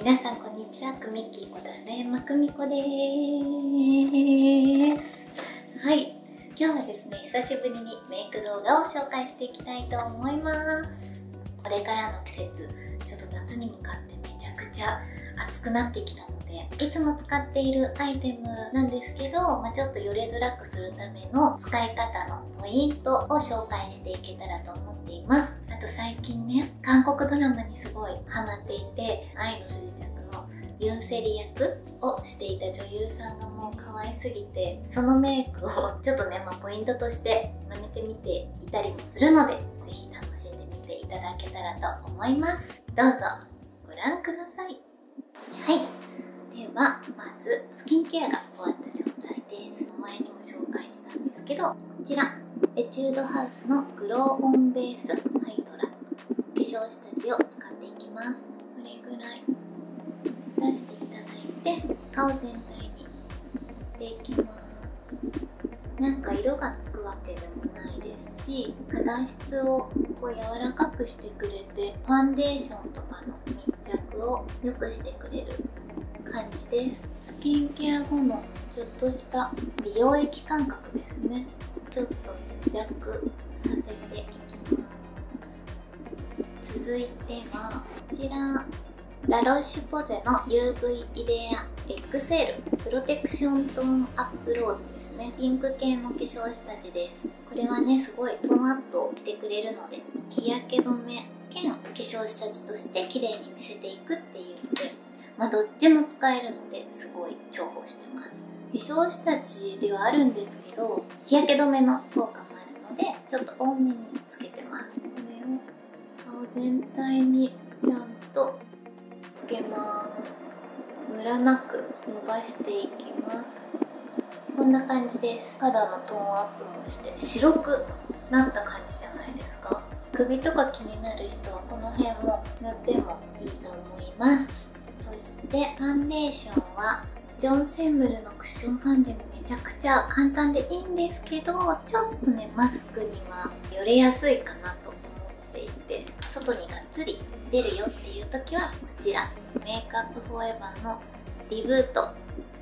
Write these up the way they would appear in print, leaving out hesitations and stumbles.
皆さんこんにちは、くみっきーこと花山久美子です。はい、今日はですね、久しぶりにメイク動画を紹介していきたいと思います。これからの季節、ちょっと夏に向かってめちゃくちゃ暑くなってきたので、いつも使っているアイテムなんですけど、ちょっとよれづらくするための使い方のポイントを紹介していけたらと思っています。あと最近ね、韓国ドラマにすごいハマっていて、愛の不時着のユンセリ役をしていた女優さんがもう可愛すぎて、そのメイクをちょっとね、ポイントとして真似てみていたりもするので、ぜひ楽しんでみていただけたらと思います。どうぞご覧ください。はい、ではまずスキンケアが終わった状態です。前にも紹介したんですけど、こちらエチュードハウスのグローオンベースハイドラ化粧下地を使っていきます。これぐらい出していただいて、顔全体に塗っていきます。なんか色がつくわけでもないですし、肌質をこう柔らかくしてくれて、ファンデーションとかの密着を良くしてくれる感じです。スキンケア後のちょっとした美容液感覚ですね。ちょっと密着させていきます。続いてはこちら、ラロッシュポゼの UV イレア XL プロテクショントーンアップローズですね。ピンク系の化粧下地です。これはね、すごいトーンアップをしてくれるので、日焼け止め兼化粧下地として綺麗に見せていくっていうので、どっちも使えるのですごい重宝してます。化粧下地ではあるんですけど、日焼け止めの効果もあるので、ちょっと多めにつけてます。これを顔全体にちゃんとつけます。ムラなく伸ばしていきます。こんな感じです。肌のトーンアップもして白くなった感じじゃないですか。首とか気になる人はこの辺も塗ってもいいと思います。そしてファンデーションはジョン・センムルのクッションファンデもめちゃくちゃ簡単でいいんですけど、ちょっとね、マスクにはよれやすいかなと思っていて、外にがっつり出るよっていう時はこちら、メイクアップフォーエバーのリブート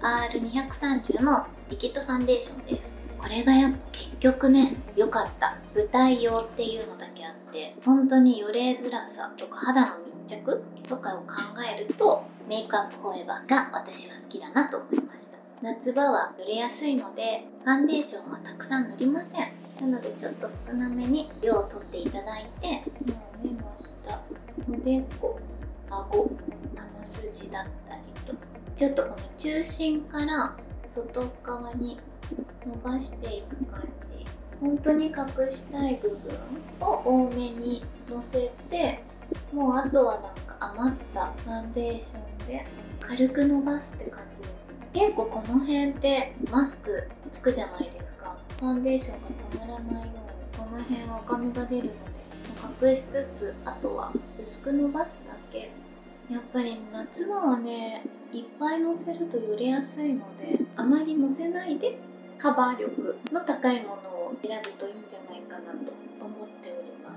R230 のリキッドファンデーションです。これがやっぱ結局ね、良かった。舞台用っていうのだけあって、本当によれづらさとか肌の密着とかを考えると、メイクアップフォーエバーが私は好きだなと思いました。夏場はよれやすいので、ファンデーションはたくさん塗りません。なのでちょっと少なめに量を取っていただいて、もう目の下、おでこ、顎、鼻筋だったりと、ちょっとこの中心から外側に伸ばしていく感じ。本当に隠したい部分を多めにのせて、もうあとはなんか余ったファンデーションで軽く伸ばすって感じですね。結構この辺ってマスクつくじゃないですか。ファンデーションがたまらないように、この辺は赤みが出るので隠しつつ、あとは薄く伸ばすだけ。やっぱり夏場はね、いっぱいのせるとよれやすいので、あまりのせないでカバー力の高いものを選ぶといいんじゃないかなと思っております。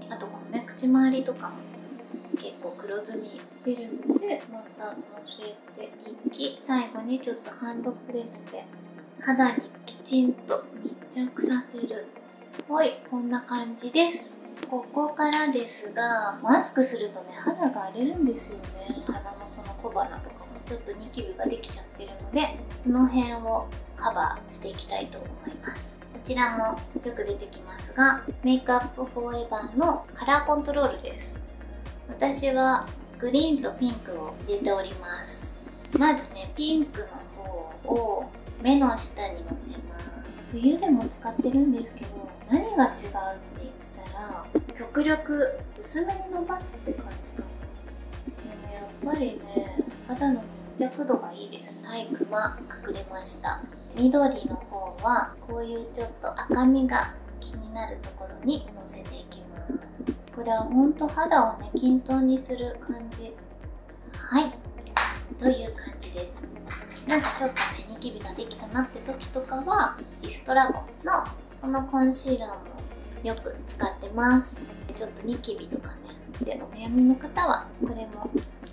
あとこのね、口周りとかも結構黒ずみ出るので、またのせていき、最後にちょっとハンドプレスで肌にきちんと密着させる。はい、こんな感じです。ここからですが、マスクするとね、肌が荒れるんですよね。鼻のこの小鼻とかもちょっとニキビができちゃってるので、この辺をカバーしていきたいと思います。こちらもよく出てきますが、メイクアップフォーエバーのカラーコントロールです。私はグリーンとピンクを入れております。まずね、ピンクの方を目の下にのせます。冬でも使ってるんですけど、何が違うって言ったら、極力薄めに伸ばすって感じかな。でもやっぱりね、肌の密着度がいいです。はい、クマ隠れました。緑の方はこういうちょっと赤みが気になるところにのせていきます。これはほんと肌をね、均等にする感じ。はい、という感じです。なんかちょっとね、ニキビができたなって時とかは、リストラボのこのコンシーラーもよく使ってます。ちょっとニキビとかねでお悩みの方はこれも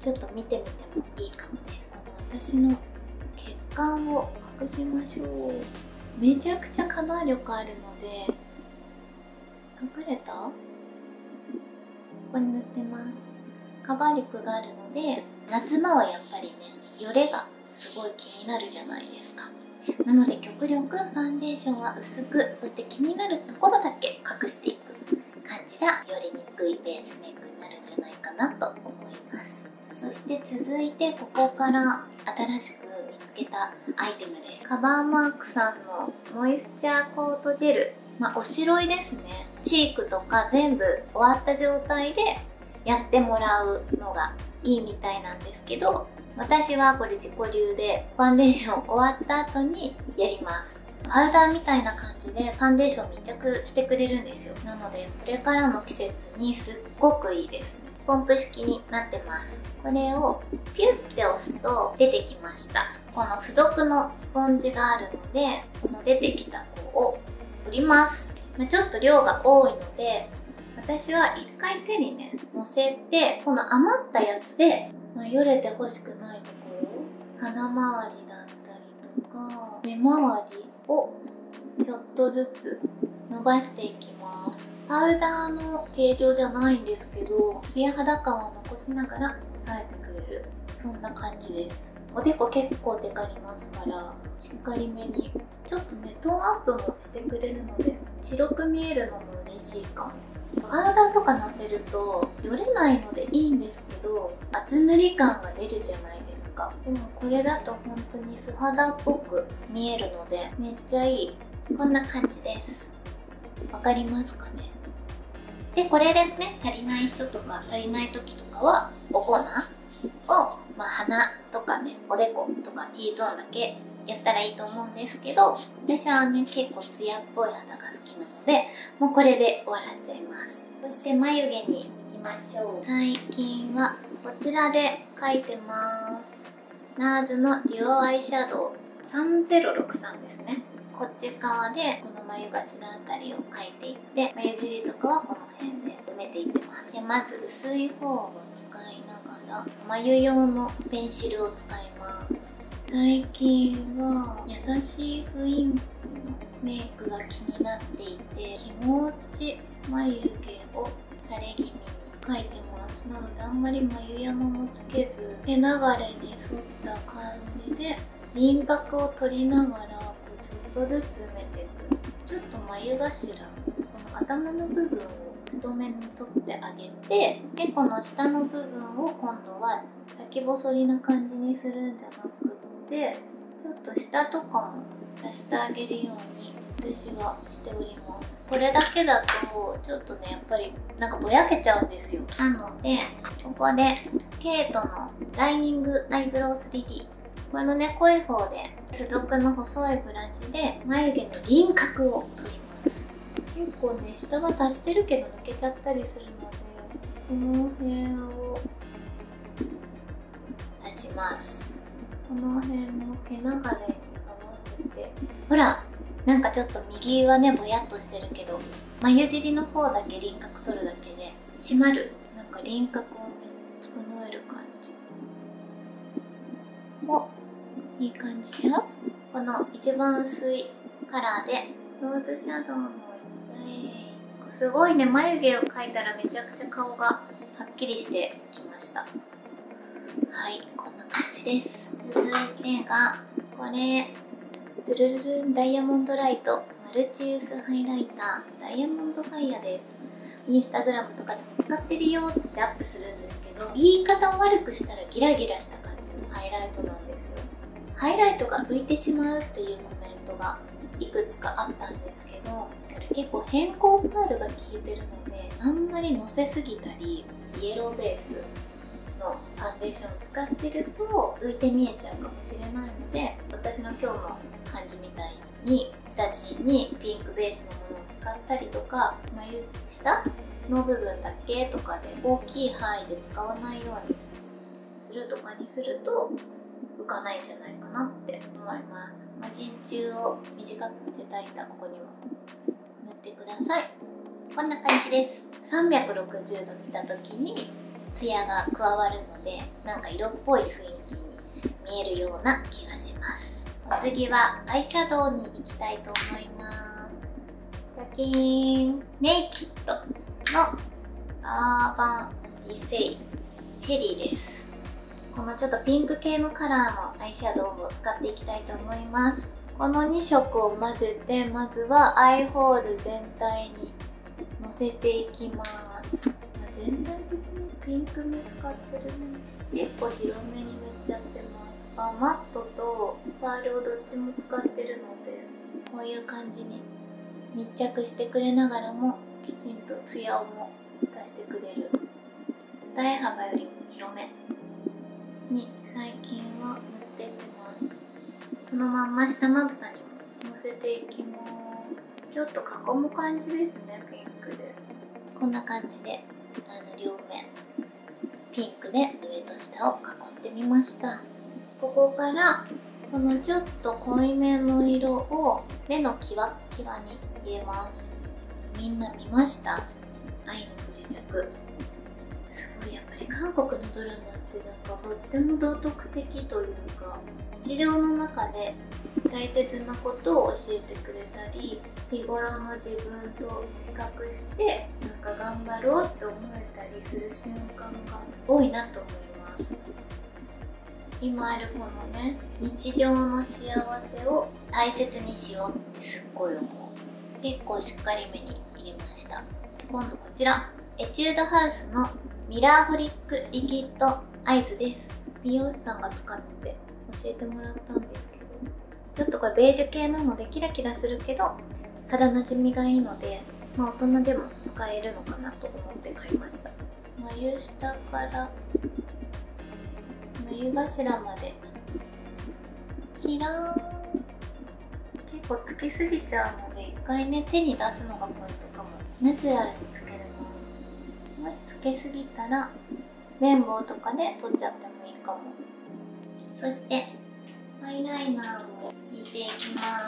ちょっと見てみてもいいかもです。私の血管を隠しましょう。めちゃくちゃカバー力あるので、隠れた？ここに塗ってます。カバー力があるので、夏場はやっぱりね、よれがすごい気になるじゃないですか。なので極力ファンデーションは薄く、そして気になるところだけ隠していく感じがよりにくいベースメイクになるんじゃないかなと思います。そして続いてここから新しく見つけたアイテムです。カバーマークさんのモイスチャーコートジェル、おしろいですね。チークとか全部終わった状態でやってもらうのがいいみたいなんですけど、私はこれ自己流でファンデーション終わった後にやります。パウダーみたいな感じでファンデーション密着してくれるんですよ。なのでこれからの季節にすっごくいいですね。ポンプ式になってます。これをピュッて押すと出てきました。この付属のスポンジがあるので、この出てきた方を取ります。ちょっと量が多いので、私は一回手にねのせて、この余ったやつで、よれてほしくないところ、鼻周りだったりとか目周りをちょっとずつ伸ばしていきます。パウダーの形状じゃないんですけど、ツヤ肌感を残しながら押さえてくれる、そんな感じです。おでこ結構テカりますから、しっかりめにちょっとねトーンアップもしてくれるので、白く見えるのも嬉しいかも。パウダーとかのせるとよれないのでいいんですけど、厚塗り感が出るじゃないですか。でもこれだと本当に素肌っぽく見えるのでめっちゃいい。こんな感じです。わかりますかね。でこれでね、足りない人とか足りない時とかはお粉を、鼻とかね、おでことか T ゾーンだけやったらいいと思うんですけど、私はね結構ツヤっぽい肌が好きなので、もうこれで終わらせちゃいます。そして眉毛に行きましょう。最近はこちらで描いてます。NARS のデュオアイシャドウ3063ですね。こっち側でこの眉頭あたりを描いていって、眉尻とかはこの辺で埋めていってます。でまず薄い方を使いながら眉用のペンシルを使います。最近は優しい雰囲気のメイクが気になっていて、気持ち眉毛を垂れ気味に描いてます。なのであんまり眉山もつけず、手流れに沿った感じで輪郭を取りながらちょっとずつ埋めていく。ちょっと眉頭、この頭の部分を太めに取ってあげて、でこの下の部分を今度は先細りな感じにするんじゃなくって、ちょっと下とかも出してあげるように私はしております。これだけだとちょっとねやっぱりなんかぼやけちゃうんですよ。なのでここでケイトのライニングアイブロウ 3D、 このね濃い方で付属の細いブラシで眉毛の輪郭を取ります。結構ね下は足してるけど抜けちゃったりするので、この辺を出します。この辺の毛流れに合わせて、ほらなんかちょっと右はねぼやっとしてるけど、眉尻の方だけ輪郭取るだけで締まる、なんか輪郭をね整える感じ。お、いい感じじゃん。この一番薄いカラーでローズシャドウもいっちゃえ。すごいね、眉毛を描いたらめちゃくちゃ顔がはっきりしてきました。はい、こんな感じです。続いてがこれ、ドゥルルルンダイヤモンドライトマルチユースハイライターダイヤモンドファイヤーです。インスタグラムとかでも使ってるよってアップするんですけど、言い方を悪くしたらギラギラした感じのハイライトなんですよ。ハイライトが浮いてしまうっていうコメントがいくつかあったんですけど、これ結構偏光パールが効いてるので、あんまりのせすぎたりイエローベースのファンデーションを使ってると浮いて見えちゃうかもしれないので、私の今日の感じみたいに下地にピンクベースのものを使ったりとか、眉下の部分だけとかで大きい範囲で使わないようにするとかにすると浮かないんじゃないかなって思います。陣中を短くしてたいたここには塗ってください。こんな感じです。360度見た時にツヤが加わるので、なんか色っぽい雰囲気に見えるような気がします。お次はアイシャドウに行きたいと思います。じゃきーん、ネイキッドのアーバンディセイチェリーです。このちょっとピンク系のカラーのアイシャドウを使っていきたいと思います。この2色を混ぜて、まずはアイホール全体にのせていきます。全体的にピンクめ使ってるね。結構広めに塗っちゃってます。マットとパールをどっちも使ってるので、こういう感じに密着してくれながらもきちんとツヤをも出してくれる。二重幅よりも広めに最近は塗っていきます。このまんま下まぶたにものせていきます。ちょっと囲む感じですね、ピンクで。こんな感じで両面ピンクで上と下を囲ってみました。ここからこのちょっと濃いめの色を目のキワッキワに入れます。みんな見ました？愛の不時着。すごいやっぱり韓国のドラマってなんかとっても道徳的というか、日常の中で大切なことを教えてくれたり、日頃の自分と比較してなんか頑張ろうって思えたりする瞬間が多いなと思います。今あるこのね、日常の幸せを大切にしようってすっごい思う。結構しっかりめに入れました。今度こちらエチュードハウスのミラーホリックリキッドアイズです。美容師さんが使ってて教えてもらったんですけど、ちょっとこれベージュ系なのでキラキラするけど肌なじみがいいので、大人でも使えるのかなと思って買いました。眉下から眉頭までキラーン。結構つきすぎちゃうので、一回ね手に出すのがポイントかも。ナチュラルにつけるの。もしつけすぎたら綿棒とかで取っちゃってもいいかも。そしてアイライナーを引いていきます。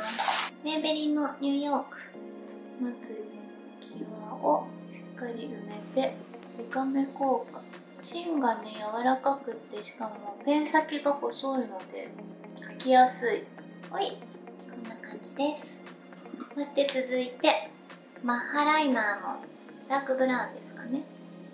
メイベリンのニューヨーク。まず際をしっかり埋めて深め効果。芯がね柔らかくって、しかもペン先が細いので描きやすい。ほい、こんな感じです。そして続いてマッハライナーのダークブラウンですかね。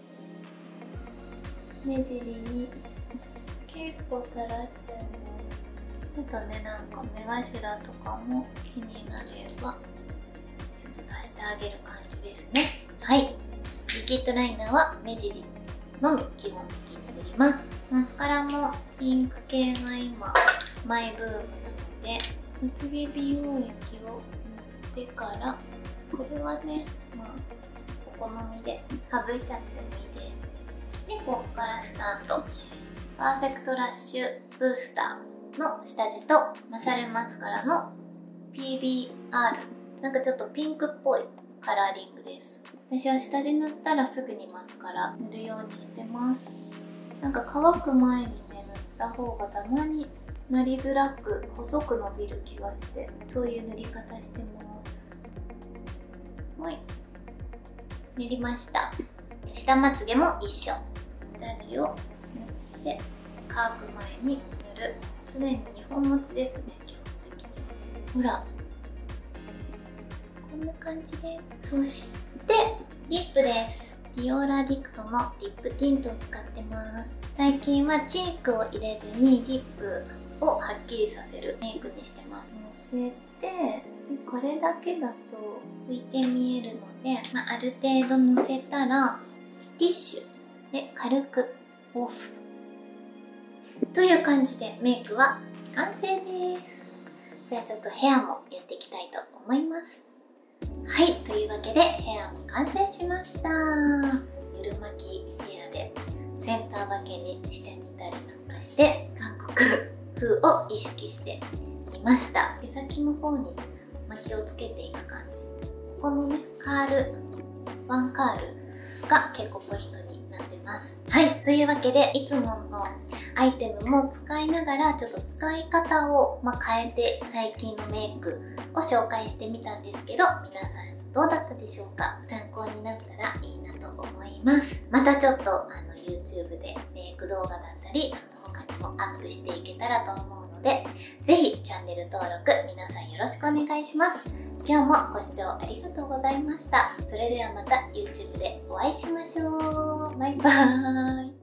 目尻に結構垂らしちゃいます。ちょっとね、なんか目頭とかも気になればちょっと出してあげる感じですね。はい、リキッドライナーは目尻のみ基本的に塗ります。マスカラもピンク系が今マイブームなので、まつげ美容液を塗ってから、これはね、お好みで省いちゃってもいいです。で、ここからスタート。パーフェクトラッシュブースターの下地とマサルマスカラの PBR。なんかちょっとピンクっぽいカラーリングです。私は下地塗ったらすぐにマスカラ塗るようにしてます。なんか乾く前にね、塗った方がたまになりづらく細く伸びる気がして、そういう塗り方してます。はい、塗りました。下まつげも一緒。下地を塗って乾く前に塗る。常に2本持ちですね、基本的に。ほら、こんな感じで。そしてリップです。ディオーラディクトのリップティントを使ってます。最近はチークを入れずにリップをはっきりさせるメイクにしてます。のせて、これだけだと浮いて見えるので、ある程度のせたらティッシュで軽くオフという感じでメイクは完成です。じゃあちょっとヘアもやっていきたいと思います。はい、というわけでヘアも完成しました。ゆる巻きヘアでセンター分けにしてみたりとかして、韓国風を意識してみました。毛先の方に巻きをつけていく感じ。このね、カール、ワンカールが結構ポイントになってます。はい、というわけでいつものアイテムも使いながら、ちょっと使い方を変えて最近のメイクを紹介してみたんですけど、皆さんどうだったでしょうか？参考になったらいいなと思います。またちょっとYouTube でメイク動画だったり、その他にもアップしていけたらと思うので、ぜひチャンネル登録皆さんよろしくお願いします。今日もご視聴ありがとうございました。それではまた YouTube でお会いしましょう。バイバーイ。